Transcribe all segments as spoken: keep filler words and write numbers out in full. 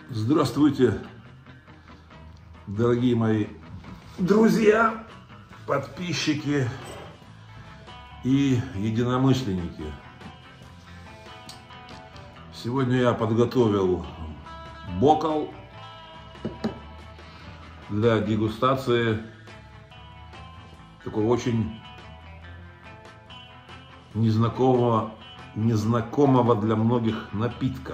Здравствуйте, дорогие мои друзья, подписчики и единомышленники. Сегодня я подготовил бокал для дегустации такого очень незнакомого, незнакомого для многих напитка.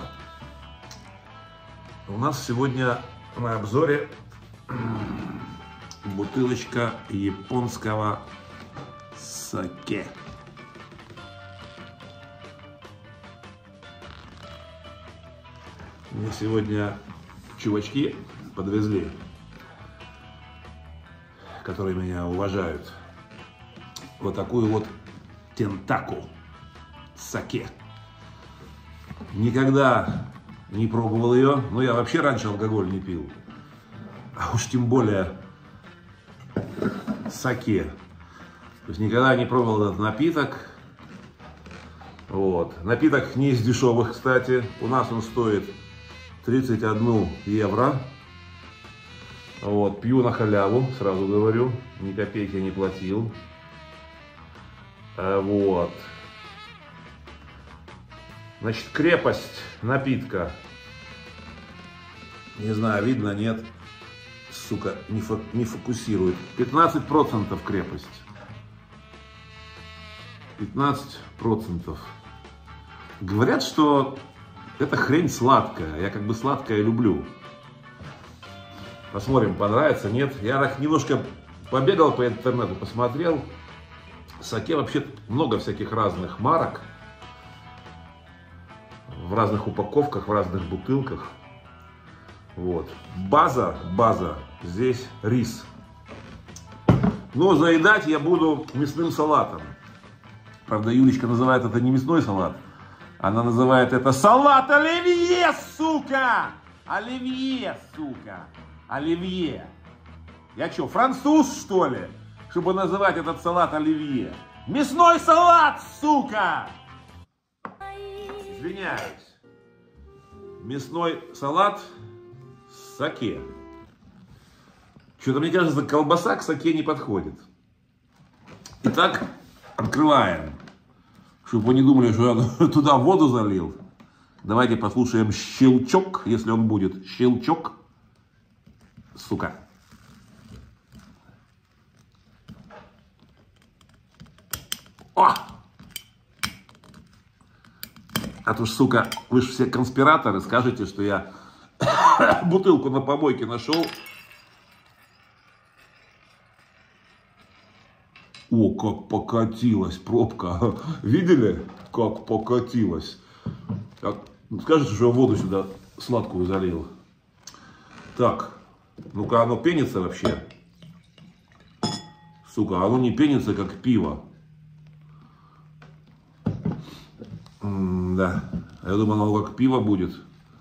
У нас сегодня на обзоре бутылочка японского саке. Мне сегодня чувачки подвезли, которые меня уважают, вот такую вот тентаку саке. Никогда не пробовал ее, но я вообще раньше алкоголь не пил, а уж тем более саке. То есть никогда не пробовал этот напиток. Вот. Напиток не из дешевых, кстати. У нас он стоит тридцать один евро. Вот. Пью на халяву, сразу говорю, ни копейки не платил. Вот. Значит, крепость напитка. Не знаю, видно, нет. Сука, не, фо не фокусирует. пятнадцать процентов крепость. пятнадцать процентов. Говорят, что эта хрень сладкая. Я как бы сладкое люблю. Посмотрим, понравится, нет. Я так немножко побегал по интернету, посмотрел. Саке вообще много всяких разных марок. В разных упаковках, в разных бутылках. Вот. База, база, здесь рис. Но заедать я буду мясным салатом. Правда, Юлечка называет это не мясной салат. Она называет это салат оливье, сука! Оливье, сука! Оливье. Я что, француз, что ли? Чтобы называть этот салат оливье. Мясной салат, сука! Извиняюсь. Мясной салат с саке. Что-то, мне кажется, колбаса к саке не подходит. Итак, открываем. Чтобы вы не думали, что я туда воду залил. Давайте послушаем щелчок, если он будет. Щелчок. Сука. О! А то ж, сука, вы же все конспираторы, скажете, что я бутылку на помойке нашел. О, как покатилась пробка. Видели, как покатилась? Скажите, что я воду сюда сладкую залил. Так, ну-ка, оно пенится вообще? Сука, оно не пенится, как пиво. Да, я думаю, оно как пиво будет.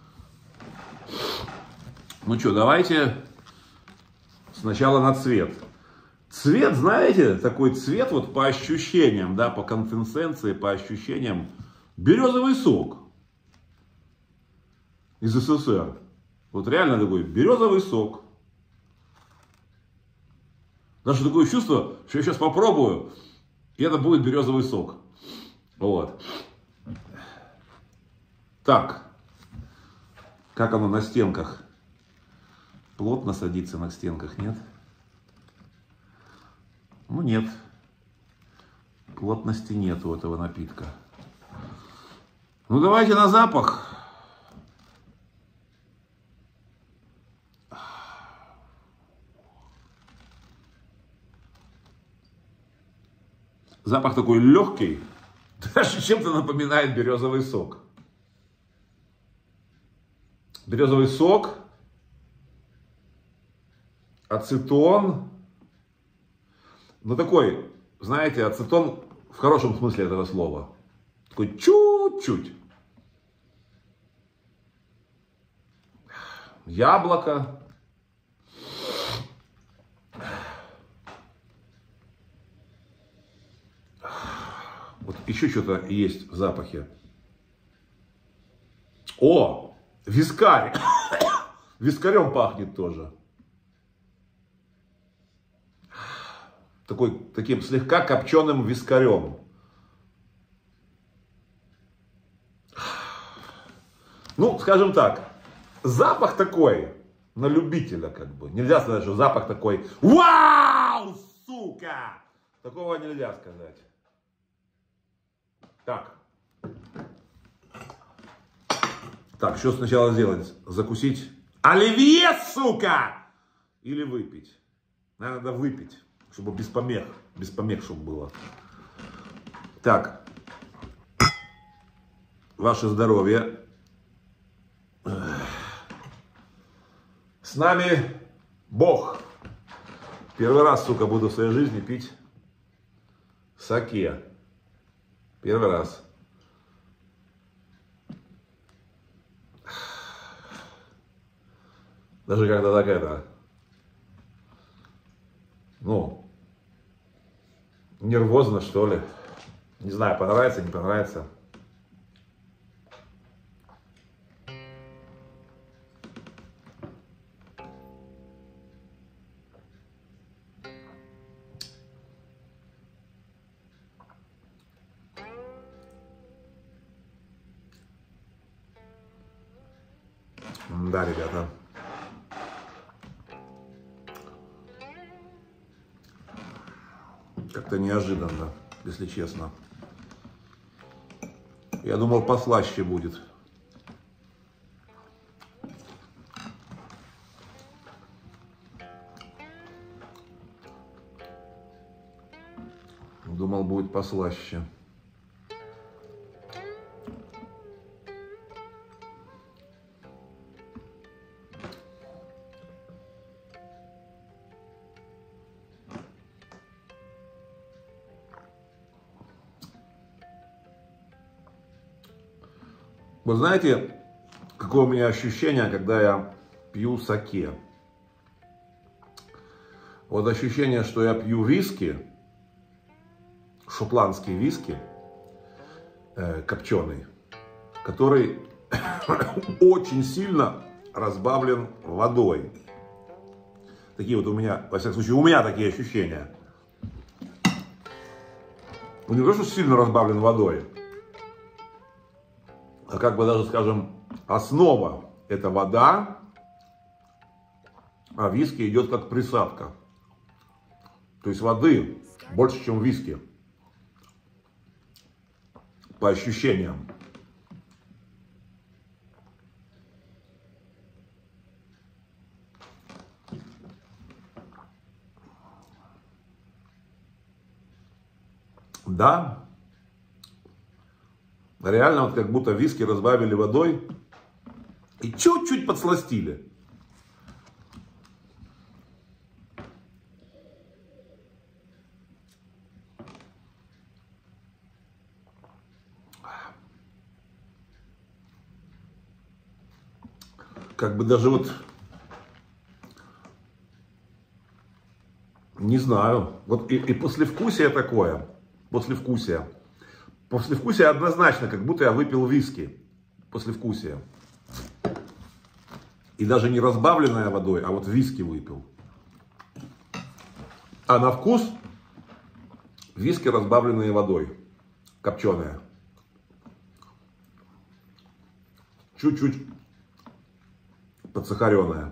Ну что, давайте сначала на цвет. Цвет, знаете, такой цвет вот по ощущениям, да, по консистенции, по ощущениям. Березовый сок из СССР. Вот реально такой березовый сок. Даже такое чувство, что я сейчас попробую, и это будет березовый сок. Вот. Так, как оно на стенках? Плотно садится на стенках, нет? Ну нет, плотности нет у этого напитка. Ну давайте на запах. Запах такой легкий, даже чем-то напоминает березовый сок. Березовый сок, ацетон, ну такой, знаете, ацетон в хорошем смысле этого слова, такой чуть-чуть. Яблоко, вот еще что-то есть в запахе. О, вискарь. Вискарем пахнет тоже. Такой, таким слегка копченым вискарем. Ну, скажем так, запах такой, на любителя как бы. Нельзя сказать, что запах такой, вау, сука! Такого нельзя сказать. Так. Так, что сначала сделать? Закусить оливье, сука! Или выпить? Надо выпить, чтобы без помех. Без помех, чтобы было. Так. Ваше здоровье. С нами Бог. Первый раз, сука, буду в своей жизни пить саке. Первый раз. Даже когда так это, ну, нервозно, что ли. Не знаю, понравится, не понравится. Да, ребята. Как-то неожиданно, если честно. Я думал, послаще будет. Думал, будет послаще. Вы знаете, какое у меня ощущение, когда я пью саке? Вот ощущение, что я пью виски, шотландский виски, э, копченый, который очень сильно разбавлен водой. Такие вот у меня, во всяком случае, у меня такие ощущения. Он не то, что сильно разбавлен водой, а как бы даже, скажем, основа — это вода, а виски идет как присадка. То есть воды больше, чем виски. По ощущениям. Да. Реально, вот как будто виски разбавили водой и чуть-чуть подсластили. Как бы даже вот, не знаю, вот и, и послевкусие такое, послевкусие. Послевкусие однозначно, как будто я выпил виски. Послевкусие. И даже не разбавленное водой, а вот виски выпил. А на вкус виски, разбавленные водой. Копченые. Чуть-чуть подсахаренная.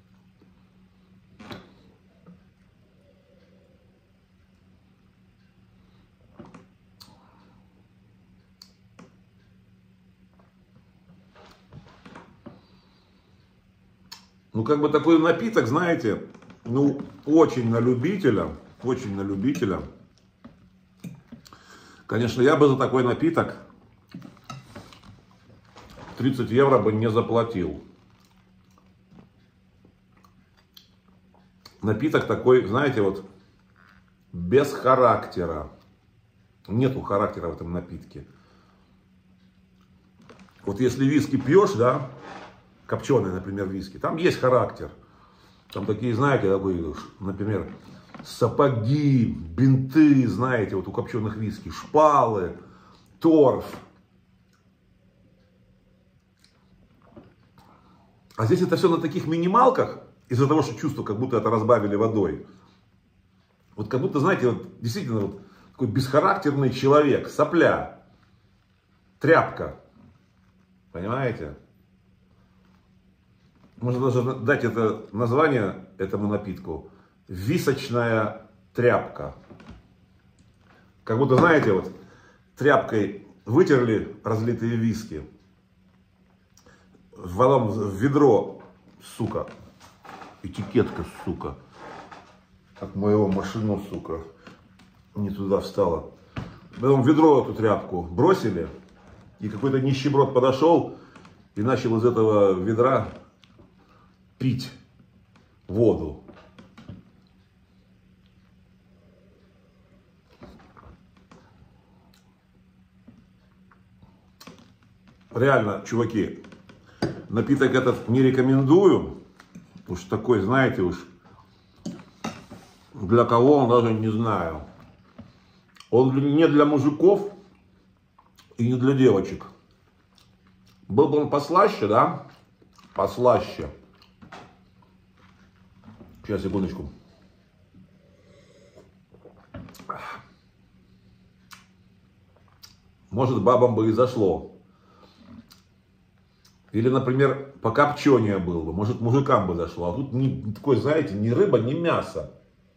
Ну, как бы такой напиток, знаете, ну, очень на любителя, очень на любителя. Конечно, я бы за такой напиток тридцать евро бы не заплатил. Напиток такой, знаете, вот без характера. Нету характера в этом напитке. Вот если виски пьешь, да, копченый, например, виски, там есть характер. Там такие, знаете, такой, например, сапоги, бинты, знаете, вот у копченых виски, шпалы, торф. А здесь это все на таких минималках, из-за того, что чувство, как будто это разбавили водой. Вот как будто, знаете, вот действительно вот такой бесхарактерный человек, сопля, тряпка. Понимаете? Можно даже дать это название этому напитку. Височная тряпка. Как будто, знаете, вот тряпкой вытерли разлитые виски. Потом в ведро, сука, этикетка, сука, от моего машины, сука, не туда встала. Потом в ведро эту тряпку бросили, и какой-то нищеброд подошел и начал из этого ведра пить воду. Реально, чуваки, напиток этот не рекомендую. Уж такой, знаете, уж для кого он, даже не знаю. Он не для мужиков и не для девочек. Был бы он послаще, да? Послаще. Сейчас, секундочку. Может, бабам бы и зашло. Или, например, покопченее было бы. Может, мужикам бы зашло. А тут не такой, знаете, ни рыба, ни мясо.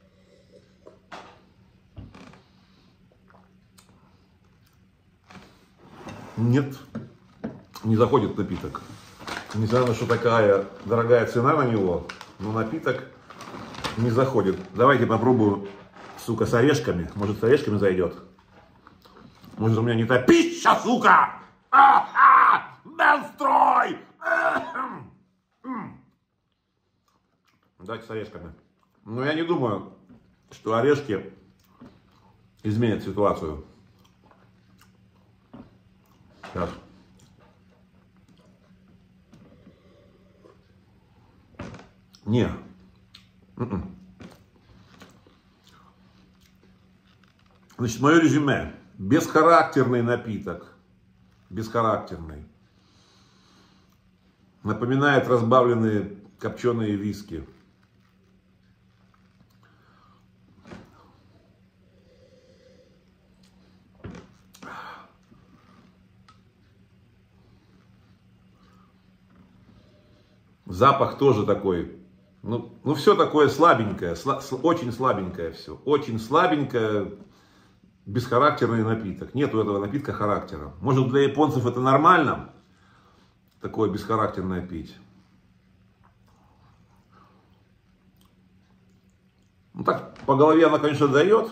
Нет, не заходит напиток. Несмотря на что такая дорогая цена на него, но напиток не заходит. Давайте попробую, сука, с орешками. Может, с орешками зайдет. Может, у меня не та пища, сука! А-а! Белстрой! Давайте с орешками. Но я не думаю, что орешки изменят ситуацию. Сейчас. Не. Значит, мое резюме. Бесхарактерный напиток. Бесхарактерный. Напоминает разбавленные копченые виски. Запах тоже такой. Ну, ну все такое слабенькое, сла, очень слабенькое все. Очень слабенькое, бесхарактерный напиток. Нет у этого напитка характера. Может, для японцев это нормально, такое бесхарактерное пить. Ну так, по голове она, конечно, дает.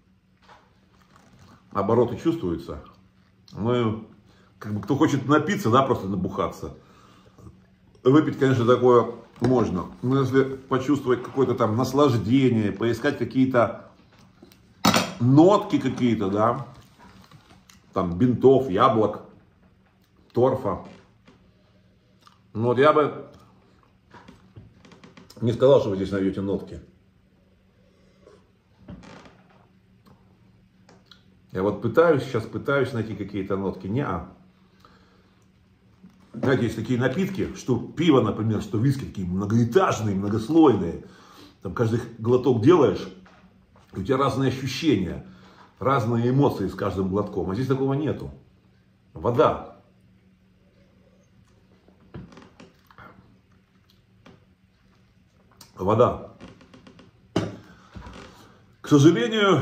Обороты чувствуются. Ну, как бы, кто хочет напиться, да, просто набухаться. Выпить, конечно, такое можно. Но если почувствовать какое-то там наслаждение, поискать какие-то нотки какие-то, да, там бинтов, яблок, торфа. Ну вот я бы не сказал, что вы здесь найдете нотки. Я вот пытаюсь, сейчас пытаюсь найти какие-то нотки. Не-а. Знаете, есть такие напитки, что пиво, например, что виски, такие многоэтажные, многослойные. Там каждый глоток делаешь, у тебя разные ощущения, разные эмоции с каждым глотком. А здесь такого нету. Вода. Вода. К сожалению,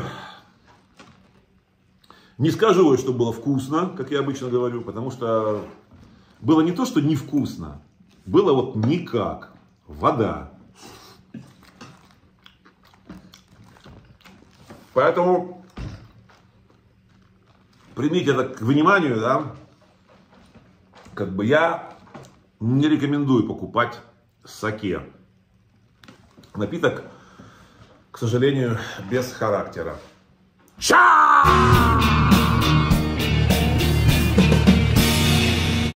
не скажу, что было вкусно, как я обычно говорю, потому что было не то, что невкусно, было вот никак. Вода. Поэтому примите это к вниманию, да. Как бы я не рекомендую покупать саке. Напиток, к сожалению, без характера. Ча!